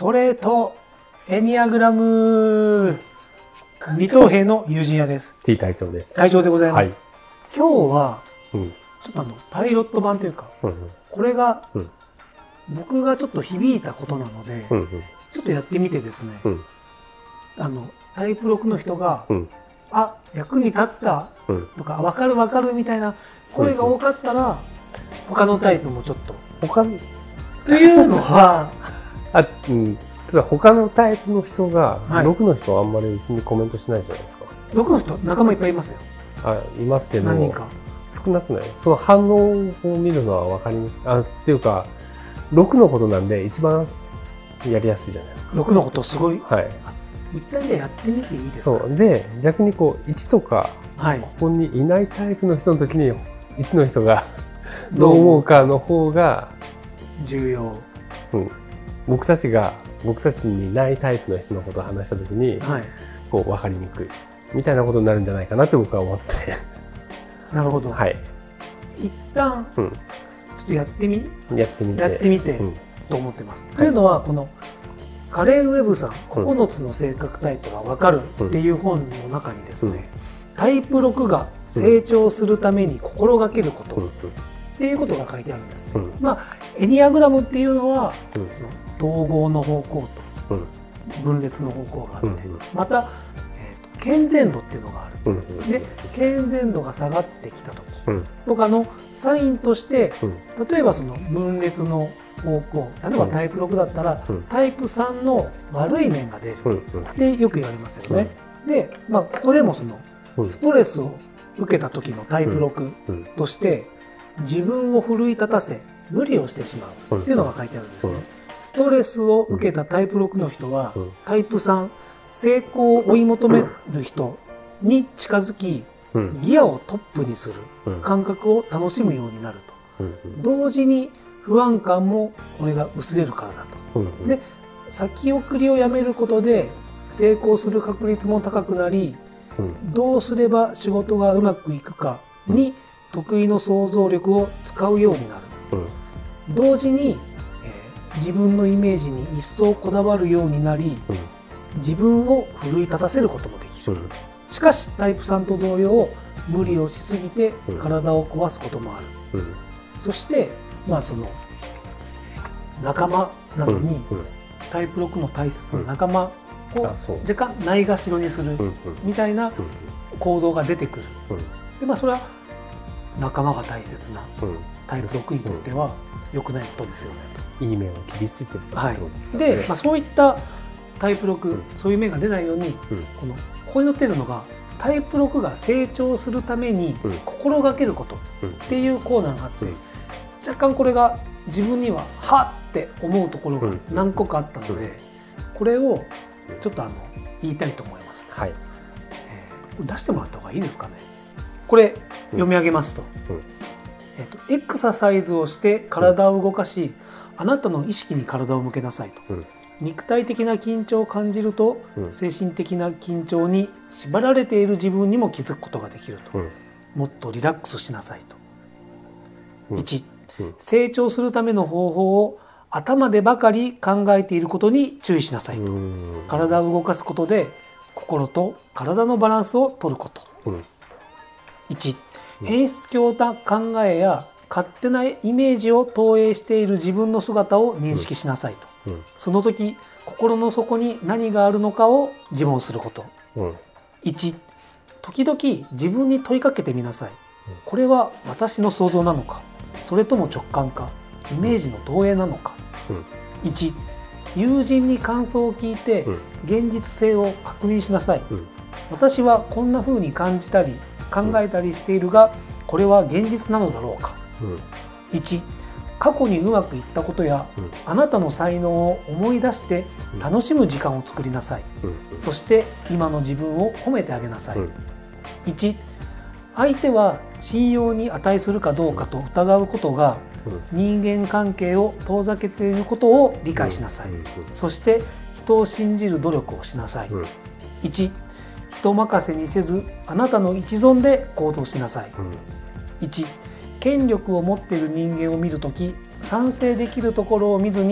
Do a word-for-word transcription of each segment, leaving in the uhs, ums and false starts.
トレートエニアグラム二等兵の友人屋です。 T 隊長です。 隊長でございます、はい、今日は、 うん、 ちょっとあのパイロット版というか、うんうん、これが、うん、僕がちょっと響いたことなので、うんうん、ちょっとやってみてですね、うん、あのタイプろくの人が、うん、あ、役に立ったとか、うん、分かる分かるみたいな声が多かったら、うん、他のタイプもちょっと他というのはあ、うん、ただ他のタイプの人が、はい、ろくの人はあんまりうちにコメントしないじゃないですか。 ろくの人仲間いっぱいいますよ。 あ、いますけど何人か少なくない。その反応を見るのは分かりにあっていうか、ろくのことなんで一番やりやすいじゃないですか。 ろくのことすごい、 はい、 一旦じゃやってみていいですか。 そうで、逆にこういちとか、はい、ここにいないタイプの人の時にいちの人がどう思うかの方が重要、 うん、僕たちが僕たちにないタイプの人のことを話した時に、はい、こう分かりにくいみたいなことになるんじゃないかなって僕は思ってなるほど、 はい、 一旦、うん、ちょっとやってみやってみてやってみて、うん、と思ってます、はい、というのはこのカレン・ウェブさんここのつの性格タイプが分かるっていう本の中にですね、うん、タイプろくが成長するために心がけること、うん、っていうことが書いてあるんですね、うん、まあエニアグラムっていうのは、うん、その統合の方向と分裂の方向があって、うん、また、えーと、健全度っていうのがある、うん、で健全度が下がってきた時とかのサインとして、うん、例えばその分裂の方向、例えばタイプろくだったら、うん、タイプさんの悪い面が出るってよく言われますよね、うん、で、まあ、ここでもそのストレスを受けた時のタイプろくとして自分を奮い立たせ無理をしてしまうっていうのが書いてあるんですね。ストレスを受けたタイプろくの人はタイプさん、成功を追い求める人に近づきギアをトップにする感覚を楽しむようになると、同時に不安感もこれが薄れるからだと。で、先送りをやめることで成功する確率も高くなり、どうすれば仕事がうまくいくかに得意の想像力を使うようになる、うん、同時に、えー、自分のイメージに一層こだわるようになり、うん、自分を奮い立たせることもできる、うん、しかしタイプさんと同様無理をしすぎて体を壊すこともある、うん、そして、まあ、その仲間なのに、うんうん、タイプろくの大切な仲間を若干ないがしろにするみたいな行動が出てくる、うん、で、まあ、それは仲間が大切なタイプろくにとっては良くないことですよねと。 いい面を切り捨ててるってことですかね。 はい、で、まあ、そういったタイプろく、うん、そういう面が出ないように、うん、このここに載ってるのがタイプろくが成長するために心がけることっていうコーナーがあって、うん、若干これが自分にははって思うところが何個かあったので、これをちょっとあの言いたいと思います、はい、えー、出してもらった方がいいですかね。これ読み上げますと、うんうん、えっと、エクササイズをして体を動かし、うん、あなたの意識に体を向けなさいと、うん、肉体的な緊張を感じると、うん、精神的な緊張に縛られている自分にも気づくことができると、うん、もっとリラックスしなさいと、うん、いち、うん、成長するための方法を頭でばかり考えていることに注意しなさいと、うん、体を動かすことで心と体のバランスを取ること、うん、いち、変質狂な考えや勝手なイメージを投影している自分の姿を認識しなさいと、うん、その時心の底に何があるのかを自問すること、うん、いち、時々自分に問いかけてみなさい、うん、これは私の想像なのか、それとも直感か、イメージの投影なのか、うん、いち、友人に感想を聞いて現実性を確認しなさい、うん、私はこんな風に感じたり考えたりしているが、これは現実なのだろうか、うん、いち、過去にうまくいったことや、うん、あなたの才能を思い出して楽しむ時間を作りなさい、うん、そして今の自分を褒めてあげなさい、うん、いち、相手は信用に値するかどうかと疑うことが、うん、人間関係を遠ざけていることを理解しなさい、うん、そして人を信じる努力をしなさい、うん、いち、人任せにせずあなたの一存で行動しなさい、うん、いち、権力を持っている人間を見るとき賛成できるところを見ずに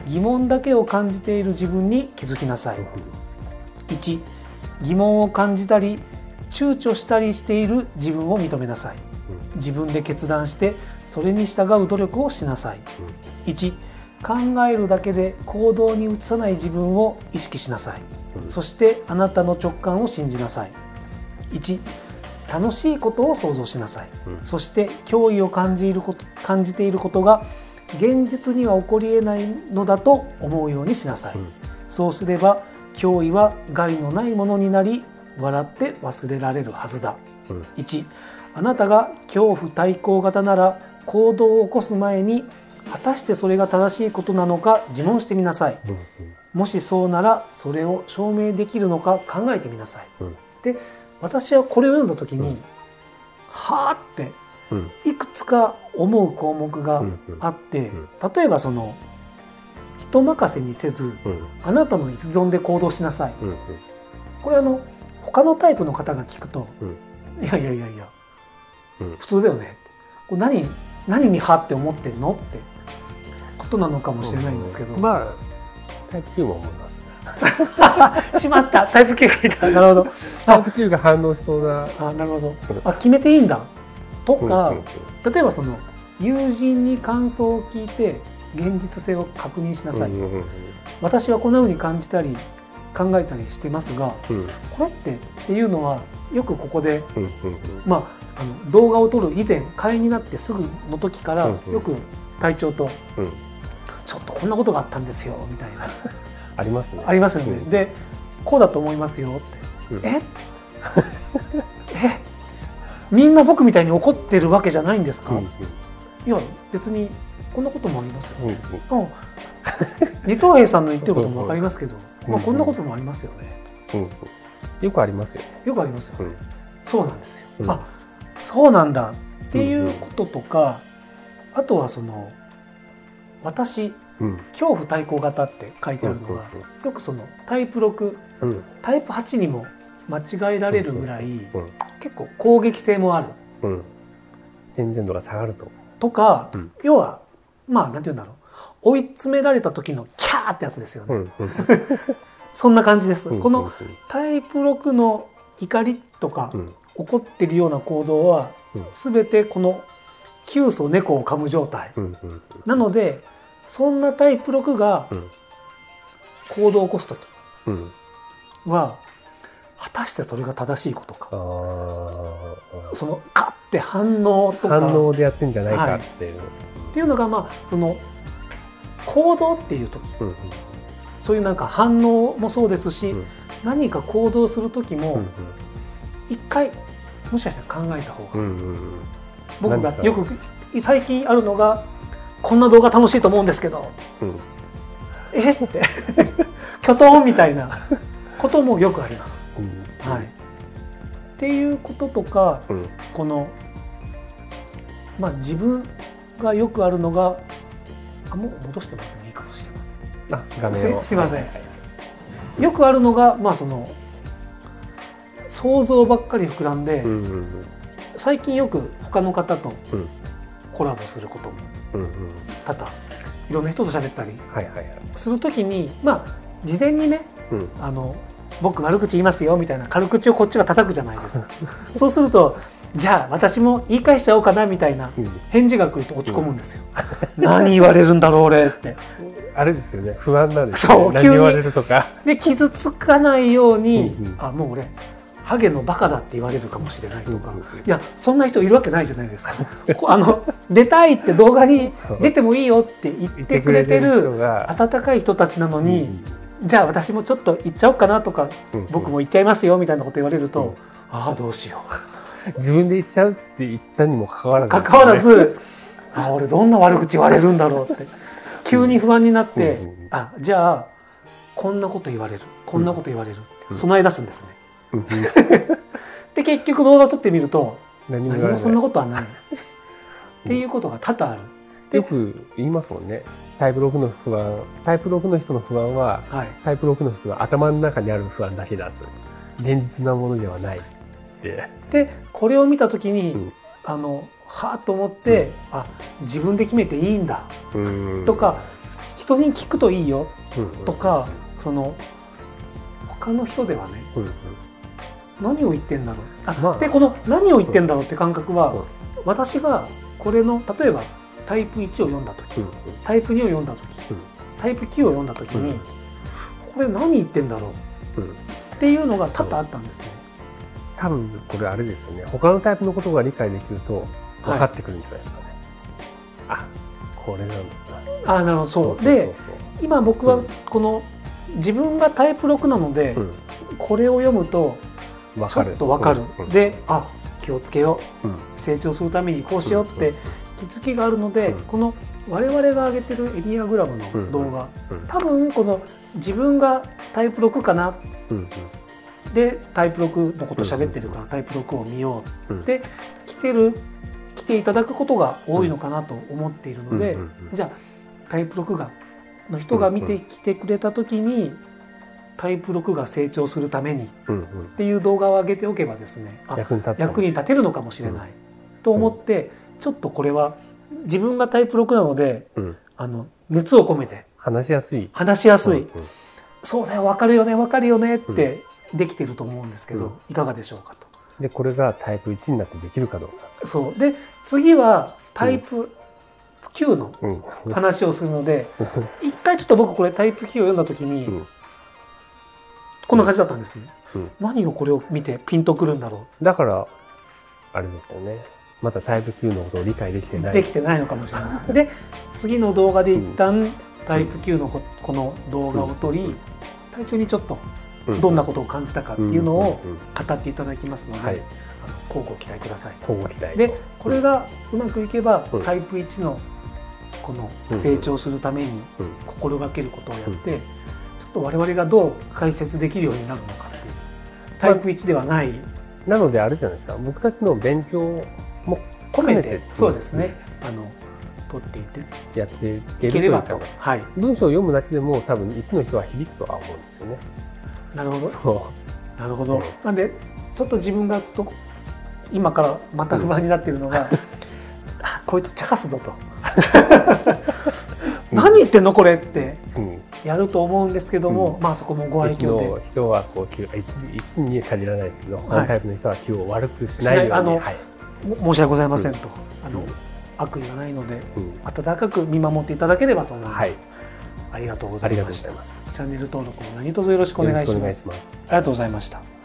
疑問だけを感じている自分に気づきなさい。いち、疑問を感じたり躊躇したりしている自分を認めなさい。自分で決断してそれに従う努力をしなさい。いち、考えるだけで行動に移さない自分を意識しなさい。そしてあなたの直感を信じなさい。いち、楽しいことを想像しなさい。そして脅威を感じること感じていることが現実には起こり得ないのだと思うようにしなさい。そうすれば脅威は害のないものになり、笑って忘れられるはずだ。いち、あなたが恐怖対抗型なら行動を起こす前に果たしてそれが正しいことなのか自問してみなさい。もしそうならそれを証明できるのか考えてみなさい。で、私はこれを読んだ時に、はあっていくつか思う項目があって、例えばその人任せにせず、あなたの一存で行動しなさい。これあの他のタイプの方が聞くと、いやいやいやいや、普通だよね。これ何何にはって思ってんのってことなのかもしれないんですけど、 まあタイプきゅうも思います。 しまった、タイプきゅうがいた。なるほど。 タイプきゅうが反応しそうな。 あ、なるほど。あ、決めていいんだとか、例えばその友人に感想を聞いて現実性を確認しなさい。私はこんな風に感じたり考えたりしてますが、これってっていうのはよくここで、まああの動画を撮る以前、会員になってすぐの時からよく隊長と、ちょっとこんなことがあったんですよみたいなありますね。 ありますよね。で、こうだと思いますよって、ええみんな僕みたいに怒ってるわけじゃないんですか。いや別にこんなこともありますよ。二等兵さんの言ってることも分かりますけど、まあこんなこともありますよね。 よくありますよ。 よくありますよ。そうなんですよ。あ、そうなんだっていうこととか、あとはその私、恐怖対抗型って書いてあるのが、よくそのタイプろく、タイプはちにも間違えられるぐらい、結構攻撃性もある。 全然度が下がると。 とか、要はまあなんていうんだろう、追い詰められた時のキャーってやつですよね。そんな感じです。このタイプろくの怒りとか、怒ってるような行動は、全てこの窮鼠猫を噛む状態。なので、そんなタイプろくが行動を起こす時は、果たしてそれが正しいことか。そのカッて反応とか。 反応でやってんじゃないかっていう。 っていうのが、まあその行動っていう時、そういうなんか反応もそうですし、何か行動する時も一回もしかしたら考えた方が、僕がよく最近あるのが、こんな動画楽しいと思うんですけど、えってキョトンみたいなこともよくあります。はい。っていうこととか、このまあ自分がよくあるのが、あ、もう戻してもらってもいいかもしれません。あ、画面を。す、すいません。よくあるのが、まあその想像ばっかり膨らんで、最近よく他の方とコラボすることも多々、いろんな人と喋ったりするときに、まあ事前にね、あの僕悪口言いますよみたいな軽口をこっちが叩くじゃないですか。そうすると、じゃあ私も言い返しちゃおうかなみたいな返事が来ると落ち込むんですよ。何言われるんだろう俺って。 あれですよね、不安なんですよね。何言われるとか。で傷つかないように、あ、もう俺ハゲのバカだって言われるかもしれないとか、いやそんな人いるわけないじゃないですか。あの出たいって動画に出てもいいよって言ってくれてる温かい人たちなのに、じゃあ私もちょっと言っちゃおうかなとか、僕も言っちゃいますよみたいなこと言われると、ああどうしよう。自分で言っちゃうって言ったにもかかわらず、 かかわらず、あ、俺どんな悪口言われるんだろうって急に不安になって、あ、じゃあこんなこと言われる、こんなこと言われるって備え出すんですね。で結局動画を撮ってみると、何もそんなことはないっていうことが多々ある。 よく言いますもんね。タイプろくの不安、タイプろくの人の不安は、はい、タイプろくの人の頭の中にある不安だけだと、現実なものではないって。 でこれを見た時に、うん、あのはあと思って、うん、あ、自分で決めていいんだとか、 人に聞くといいよとか、うんうん、その他の人ではね、うんうん、何を言ってんだろう、あ、まあ、でこの何を言ってんだろうって感覚は、うん、私がこれの例えばタイプいちを読んだ時、うんうん、タイプにを読んだ時、うん、タイプきゅうを読んだ時に、うん、これ何言ってんだろう、うん、っていうのが多々あったんですね。 多分これあれですよね、他のタイプのことが理解できると分かってくるんじゃないですかね、はい、あ、これなんだな。あ、なるほど、そう。で、今僕はこの、うん、自分がタイプろくなので、うん、これを読むとちょっと分かる、うん、で、あ、気をつけよう、うん、成長するためにこうしようって気づきがあるので、うん、この我々が上げてるエニアグラムの動画、うんうん、多分この自分がタイプろくかな、うんうんでタイプろくのこと喋ってるからタイプろくを見ようって来てる来ていただくことが多いのかなと思っているので、じゃあタイプろくがの人が見てきてくれた時にタイプろくが成長するためにっていう動画を上げておけばですね、あ、役に立つ役に立てるのかもしれないと思って、ちょっとこれは自分がタイプろくなので、あの熱を込めて話しやすい話しやすい、そうだよ、分かるよね分かるよねってできてると思うんですけど、うん、いかがでしょうかと。 でこれがタイプいちになってできるかどうか。 そうで次はタイプきゅうの話をするので、うん、一回ちょっと僕これタイプきゅうを読んだ時に、うん、こんな感じだったんですね、うん、何をこれを見てピンとくるんだろう。だからあれですよね、またタイプきゅうのことを理解できてないできてないのかもしれないで次の動画で一旦タイプきゅうの こ, この動画を撮り、体調にちょっとどんなことを感じたかっていうのを語っていただきますので、交互期待ください。 交互期待でこれがうまくいけば、うん、タイプいちのこの成長するために心がけることをやって、うん、ちょっと我々がどう解説できるようになるのかっていうタイプいちではない、まあ、なのであれじゃないですか、僕たちの勉強も込めて、 そうですね、あの取っていてやっていければと、はい、文章を読むだけでも多分いちの人は響くとは思うんですよね。 なるほど。 そう。 なるほど。うん、なんでちょっと自分がちょっと今からまた不安になっているのが、うん、あ、こいつ茶化すぞと。何言ってんのこれってやると思うんですけども、うん、まあそこもご愛嬌で。 人はこういちに限らないですけど、他のタイプの人は気を悪くしないように。あの、はい、 申し訳ございませんと。うん、あの悪意がないので、うん、温かく見守っていただければと思います。はい、ありがとうございました。チャンネル登録も何卒よろしくお願いします。ありがとうございました。